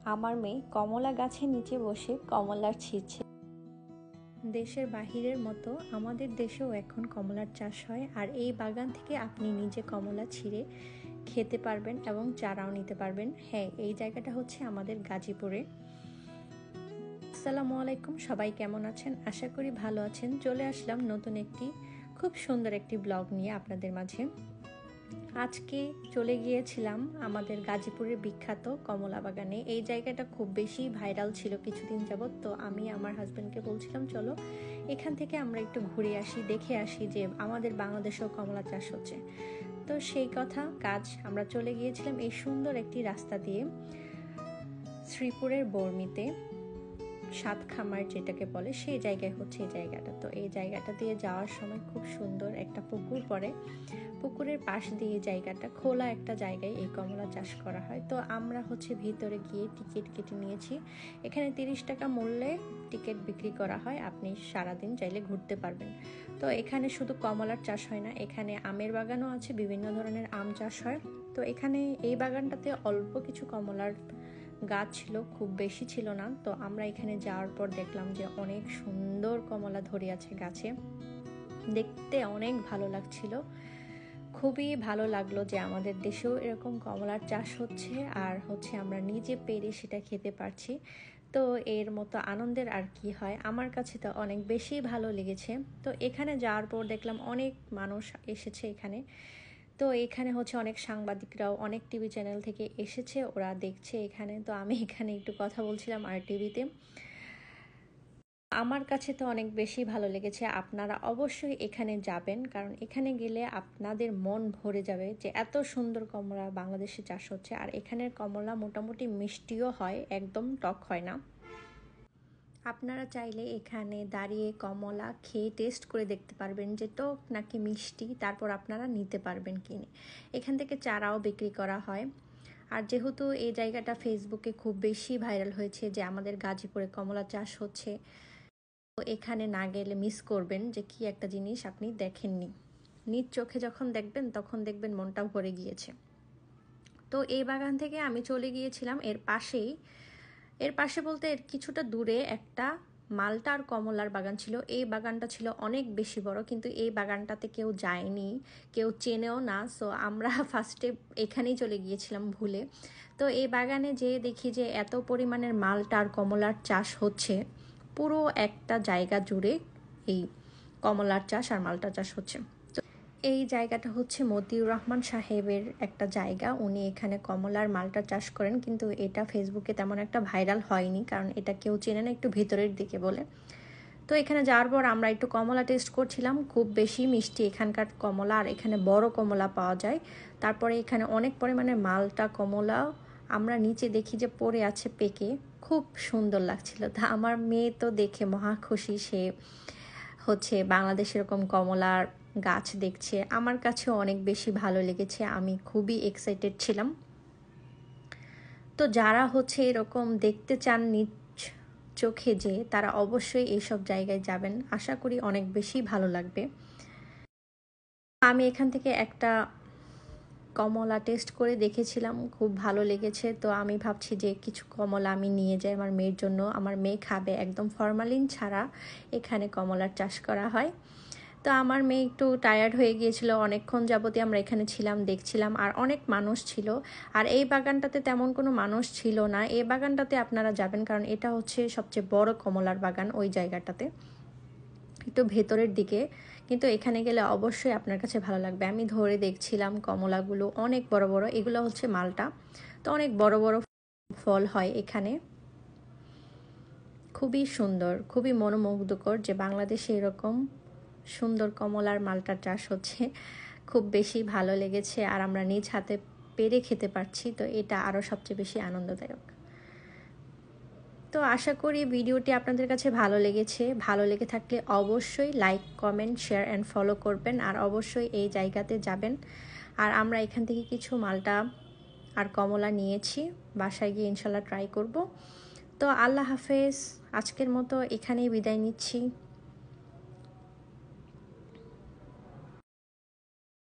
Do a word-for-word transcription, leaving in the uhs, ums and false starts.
আমার মেয়ে কমলা গাছের নিচে বসে কমলার ছিঁড়ছে। দেশের বাহিরের মতো আমাদের দেশেও এখন কমলার চাষ হয়, আর এই বাগান থেকে আপনি নিজে কমলা ছিঁড়ে খেতে পারবেন এবং চারাও নিতে পারবেন। হ্যাঁ, এই জায়গাটা হচ্ছে আমাদের গাজীপুরে। আসসালামু আলাইকুম, সবাই কেমন আছেন? আশা করি ভালো আছেন। চলে আসলাম নতুন একটি খুব সুন্দর একটি ব্লগ নিয়ে আপনাদের মাঝে। আজকে চলে গিয়েছিলাম আমাদের গাজীপুরের বিখ্যাত কমলা বাগানে। এই জায়গাটা খুব বেশি ভাইরাল ছিল কিছুদিন যাবত, তো আমি আমার হাজব্যান্ডকে বলছিলাম চলো এখান থেকে আমরা একটু ঘুরে আসি, দেখে আসি যে আমাদের বাংলাদেশেও কমলা চাষ হচ্ছে। তো সেই কথা কাজ আমরা চলে গিয়েছিলাম এই সুন্দর একটি রাস্তা দিয়ে শ্রীপুরের বর্মিতে, সাত খামার যেটাকে বলে সেই জায়গায় হচ্ছে এই জায়গাটা। তো এই জায়গাটা দিয়ে যাওয়ার সময় খুব সুন্দর একটা পুকুর পড়ে, পুকুরের পাশ দিয়ে জায়গাটা খোলা একটা জায়গায় এই কমলা চাষ করা হয়। তো আমরা হচ্ছে ভিতরে গিয়ে টিকিট কেটে নিয়েছি। এখানে তিরিশ টাকা মূল্যে টিকিট বিক্রি করা হয়, আপনি সারাদিন চাইলে ঘুরতে পারবেন। তো এখানে শুধু কমলার চাষ হয় না, এখানে আমের বাগানও আছে, বিভিন্ন ধরনের আম চাষ হয়। তো এখানে এই বাগানটাতে অল্প কিছু কমলার গাছ ছিল, খুব বেশি ছিল না। তো আমরা এখানে যাওয়ার পর দেখলাম যে অনেক সুন্দর কমলা ধরে আছে গাছে, দেখতে অনেক ভালো লাগছিল। খুবই ভালো লাগলো যে আমাদের দেশেও এরকম কমলার চাষ হচ্ছে, আর হচ্ছে আমরা নিজে পেরে সেটা খেতে পারছি। তো এর মতো আনন্দের আর কি হয়, আমার কাছে তো অনেক বেশি ভালো লেগেছে। তো এখানে যাওয়ার পর দেখলাম অনেক মানুষ এসেছে এখানে। তো এখানে হচ্ছে অনেক সাংবাদিকরাও অনেক টিভি চ্যানেল থেকে এসেছে, ওরা দেখছে এখানে। তো আমি এখানে একটু কথা বলছিলাম আর টিভিতে। আমার কাছে তো অনেক বেশি ভালো লেগেছে। আপনারা অবশ্যই এখানে যাবেন, কারণ এখানে গেলে আপনাদের মন ভরে যাবে যে এত সুন্দর কমলা বাংলাদেশে চাষ হচ্ছে। আর এখানের কমলা মোটামুটি মিষ্টিও হয়, একদম টক হয় না। আপনারা চাইলে এখানে দাঁড়িয়ে কমলা খেয়ে টেস্ট করে দেখতে পারবেন যে টক নাকি মিষ্টি, তারপর আপনারা নিতে পারবেন কিনে। এখান থেকে চারাও বিক্রি করা হয়। আর যেহেতু এই জায়গাটা ফেসবুকে খুব বেশি ভাইরাল হয়েছে যে আমাদের গাজীপুরে কমলা চাষ হচ্ছে, তো এখানে না গেলে মিস করবেন যে কি একটা জিনিস আপনি দেখেননি। নিজ চোখে যখন দেখবেন তখন দেখবেন মনটা ভরে গিয়েছে। তো এই বাগান থেকে আমি চলে গিয়েছিলাম এর পাশেই, এর পাশে বলতে এর কিছুটা দূরে একটা মালটা আর কমলার বাগান ছিল। এই বাগানটা ছিল অনেক বেশি বড়, কিন্তু এই বাগানটাতে কেউ যায়নি, কেউ চেনেও না। সো আমরা ফার্স্টে এখানেই চলে গিয়েছিলাম ভুলে। তো এই বাগানে যেয়ে দেখি যে এত পরিমাণের মালটা আর কমলার চাষ হচ্ছে, পুরো একটা জায়গা জুড়ে এই কমলার চাষ আর মালটা চাষ হচ্ছে। এই জায়গাটা হচ্ছে মতিউর রহমান সাহেবের একটা জায়গা, উনি এখানে কমলার মালটা চাষ করেন, কিন্তু এটা ফেসবুকে তেমন একটা ভাইরাল হয়নি কারণ এটা কেউ চেনে না, একটু ভিতরের দিকে বলে। তো এখানে যাওয়ার পর আমরা একটু কমলা টেস্ট করছিলাম, খুব বেশি মিষ্টি এখানকার কমলা, আর এখানে বড় কমলা পাওয়া যায়। তারপরে এখানে অনেক পরিমাণে মালটা কমলা আমরা নিচে দেখি যে পড়ে আছে পেকে, খুব সুন্দর লাগছিল। তা আমার মেয়ে তো দেখে মহা খুশি, সে হচ্ছে বাংলাদেশ এরকম কমলার গাছ দেখছে। আমার কাছেও অনেক বেশি ভালো লেগেছে, আমি খুবই এক্সাইটেড ছিলাম। তো যারা হচ্ছে এরকম দেখতে চান নিজ চোখে, যে তারা অবশ্যই এইসব জায়গায় যাবেন, আশা করি অনেক বেশি ভালো লাগবে। আমি এখান থেকে একটা কমলা টেস্ট করে দেখেছিলাম, খুব ভালো লেগেছে। তো আমি ভাবছি যে কিছু কমলা আমি নিয়ে যাই আমার মেয়ের জন্য, আমার মেয়ে খাবে, একদম ফরমালিন ছাড়া এখানে কমলার চাষ করা হয়। তো আমার মেয়ে একটু টায়ার্ড হয়ে গিয়েছিল, অনেকক্ষণ যাবতীয় আমরা এখানে ছিলাম, দেখছিলাম, আর অনেক মানুষ ছিল। আর এই বাগানটাতে তেমন কোনো মানুষ ছিল না। এই বাগানটাতে আপনারা যাবেন কারণ এটা হচ্ছে সবচেয়ে বড় কমলার বাগান ওই জায়গাটাতে, একটু ভেতরের দিকে। কিন্তু এখানে গেলে অবশ্যই আপনার কাছে ভালো লাগবে। আমি ধরে দেখছিলাম কমলাগুলো অনেক বড় বড়, এগুলো হচ্ছে মালটা, তো অনেক বড় বড় ফল হয় এখানে। খুবই সুন্দর, খুবই মনোমুগ্ধকর যে বাংলাদেশে এরকম সুন্দর কমলার মালটার চাষ হচ্ছে। খুব বেশি ভালো লেগেছে, আর আমরা নিজ হাতে পেরে খেতে পারছি, তো এটা আরও সবচেয়ে বেশি আনন্দদায়ক। তো আশা করি ভিডিওটি আপনাদের কাছে ভালো লেগেছে। ভালো লেগে থাকলে অবশ্যই like, comment, share and follow করবেন, আর অবশ্যই এই জায়গাতে যাবেন। আর আমরা এখান থেকে কিছু মালটা আর কমলা নিয়েছি, বাসায় গিয়ে ইনশাল্লাহ ট্রাই করব। তো আল্লাহ হাফেজ, আজকের মতো এখানেই বিদায় নিচ্ছি।